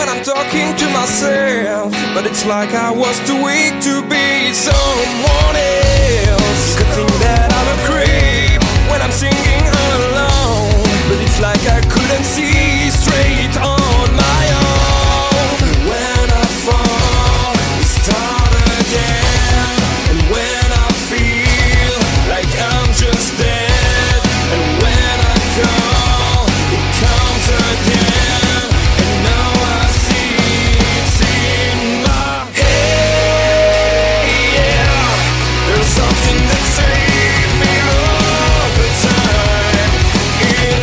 when I'm talking to myself, but it's like I was too weak to be someone else. You could think that I'm a creep when I'm singing all alone, but it's like I couldn't see straight on my own. When I fall, we start again, and when I feel like I'm just dead, and when I call, it comes again, and now I see it's in my head. Yeah, there's something that saves me all the time in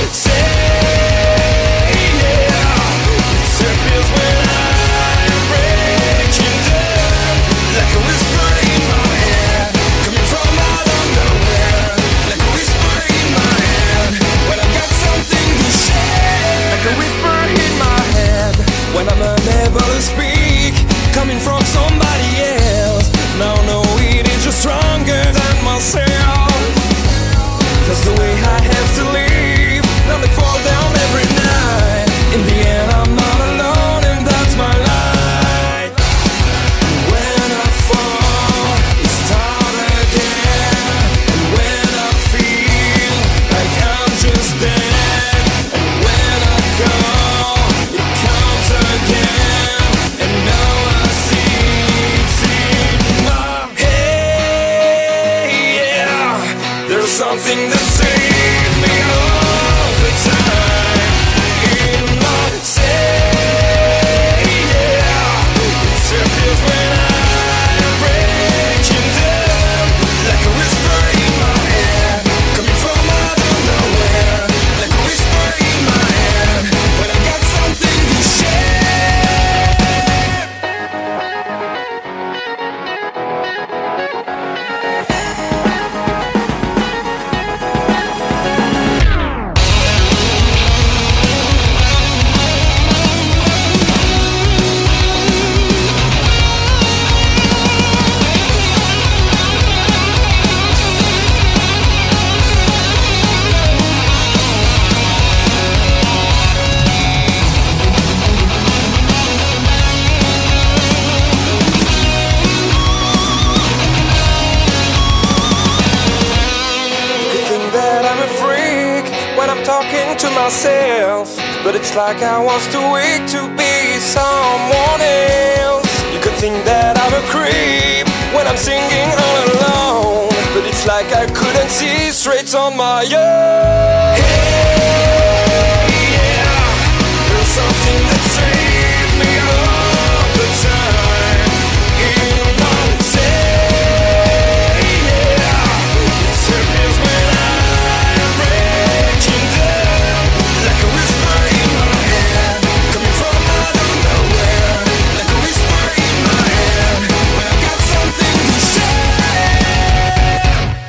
myself. Yeah, it surfaces when I'm breaking down, like a whisper in my head, coming from out of nowhere, like a whisper in my head, when I got something to share, like a whisper in my head, when I'm unable to speak, coming from somebody else. Now no, it is just stronger than myself. That's the way I have to live. Now they fall down every night. In the end, I'm not alone, and that's my life. When I fall, it starts again. And when I feel like I'm just dead, and when I call, it comes again. And now I see it's in my head. Yeah, there's something that saves me all the time in myself. Yeah, it surfaces when I'm breaking down, like a whisper in my head, coming from out of nowhere, like a whisper in my head, when I got something to share. That I'm a freak when I'm talking to myself, but it's like I was too weak to be someone else. You could think that I'm a creep when I'm singing all alone, but it's like I couldn't see straight on my own. Hey, yeah, there's something that saves me all the time in myself. Yeah, it surfaces when I'm breaking down, like a whisper in my head, coming from out of nowhere, like a whisper in my head, when I got something to share.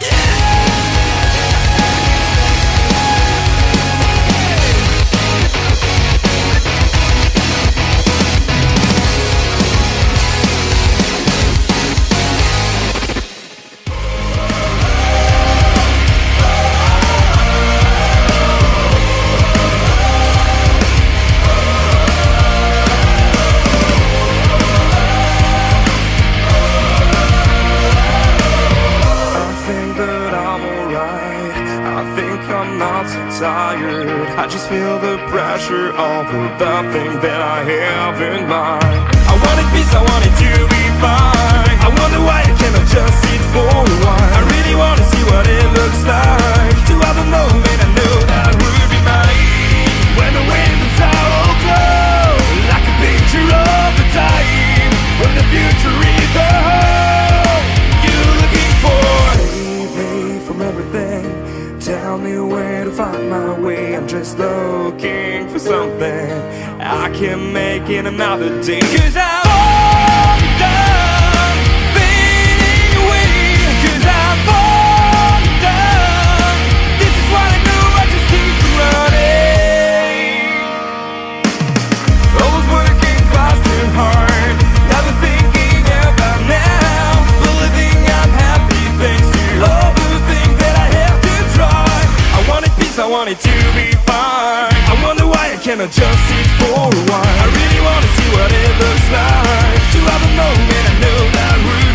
Tired, I just feel the pressure of the thing that I have in mind. I wanted peace, I wanted to be fine. I wonder why I cannot just sit for a while. I really wanna see what it looks like to have a moment I know that would be mine. When the windows are all closed, like a picture of the time when the future is the home you're looking for. Save me from everything, tell me where to find my way. I'm just looking for something I can make in another day. 'Cause I'm all done fading away. 'Cause I'm all done. This is what I know, I just keep running. Always working fast and hard, never thinking about now, believing I'm happy thanks to all the things that I have to try. I wanted peace, I wanted to be fine. I wonder why I can't and I just sit for a while. I really wanna see what it looks like to have a moment I know that we're